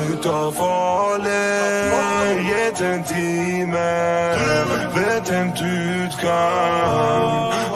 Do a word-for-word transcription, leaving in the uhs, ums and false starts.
ut av farlig. Gitt en time, vet en utgang.